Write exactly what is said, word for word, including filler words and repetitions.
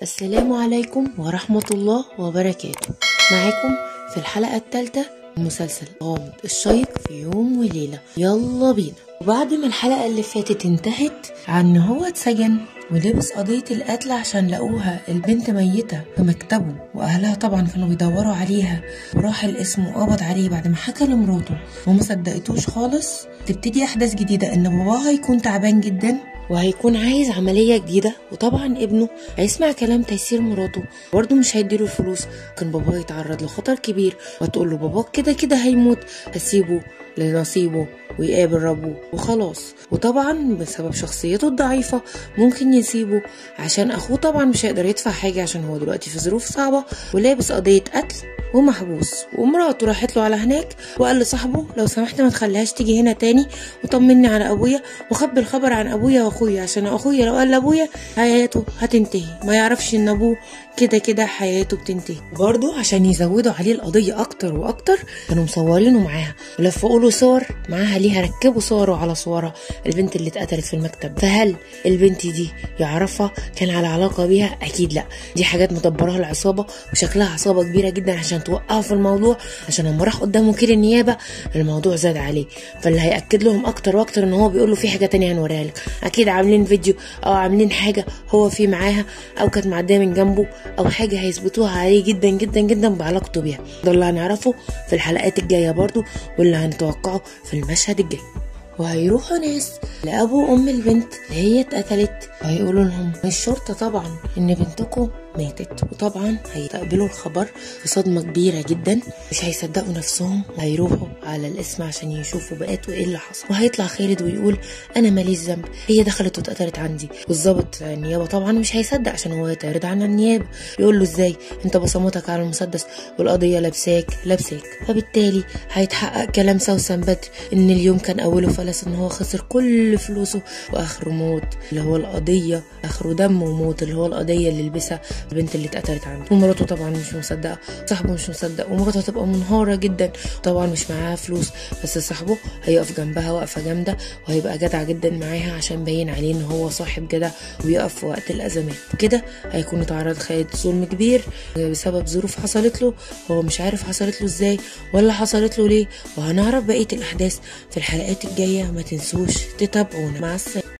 السلام عليكم ورحمة الله وبركاته. معاكم في الحلقة الثالثة من مسلسل غامض الشيق في يوم وليلة. يلا بينا. وبعد ما الحلقة اللي فاتت انتهت عن ان هو اتسجن ولبس قضية القتل عشان لقوها البنت ميتة في مكتبه، واهلها طبعا كانوا بيدوروا عليها، وراح القسم وقبض عليه بعد ما حكى لمراته وما صدقتوش خالص. تبتدي احداث جديدة ان باباها هيكون تعبان جدا وهيكون عايز عملية جديدة، وطبعا ابنه هيسمع كلام تيسير مراته برضه مش هيديله الفلوس. كان باباه يتعرض لخطر كبير وتقول له باباك كده كده هيموت، هسيبه لنصيبه ويقابل ربه وخلاص. وطبعا بسبب شخصيته الضعيفة ممكن يسيبه عشان اخوه طبعا مش هيقدر يدفع حاجة عشان هو دلوقتي في ظروف صعبة ولابس قضية قتل ومحبوس. ومراته راحت له على هناك وقال لصاحبه لو سمحت ما تخليهاش تيجي هنا تاني وطمني على ابويا وخبي الخبر عن ابويا واخويا، عشان اخويا لو قال لابويا حياته هتنتهي، ما يعرفش ان ابوه كده كده حياته بتنتهي. برضه عشان يزودوا عليه القضية اكتر واكتر كانوا مصورينه معاها ولفقوا له صور معاها ليها، ركبوا صوره على صورها البنت اللي اتقتلت في المكتب. فهل البنت دي يعرفها؟ كان على علاقة بيها؟ اكيد لا، دي حاجات مدبرها العصابة وشكلها عصابة كبيرة جدا عشان توقعه في الموضوع، عشان لما راح قدام وكيل النيابة الموضوع زاد عليه. فاللي هيأكد لهم اكتر واكتر ان هو بيقول له في حاجة تانية هنوريها لك، اكيد عاملين فيديو او عاملين حاجة هو في معاها او كانت معدية من جنبه او حاجة هيثبتوها عليه جدا جدا جدا بعلاقته بيها. ده اللي هنعرفه في الحلقات الجاية برضو واللي هنتوقعه في المشهد الجاي. وهيروحوا ناس لأبو وأم البنت اللي هي اتقتلت وهيقولوا لهم من الشرطة طبعا إن بنتكم ماتت، وطبعا هيتقبلوا الخبر بصدمة كبيرة جدا، مش هيصدقوا نفسهم، هيروحوا على القسم عشان يشوفوا بقات وايه اللي حصل. وهيطلع خالد ويقول انا ماليش ذنب، هي دخلت واتقتلت عندي. والظابط النيابة طبعا مش هيصدق عشان هو يتعرض عن النيابة، يقول له ازاي انت بصمتك على المسدس والقضية لابساك لابساك. فبالتالي هيتحقق كلام سوسن بدر ان اليوم كان اوله فلس، ان هو خسر كل فلوسه واخره موت اللي هو القضية، اخره دم وموت اللي هو القضية اللي لبسها البنت اللي اتقتلت عنده. ومراته طبعا مش مصدقه، صاحبه مش مصدق، ومراته هتبقى منهاره جدا، طبعا مش معاها فلوس، بس صاحبه هيقف جنبها وقفه جامده وهيبقى جدع جدا معاها عشان باين عليه ان هو صاحب جدع وبيقف في وقت الازمات. وكده هيكون اتعرض خالد ظلم كبير بسبب ظروف حصلت له، هو مش عارف حصلت له ازاي ولا حصلت له ليه، وهنعرف بقيه الاحداث في الحلقات الجايه. ما تنسوش تتابعونا. مع السلامه.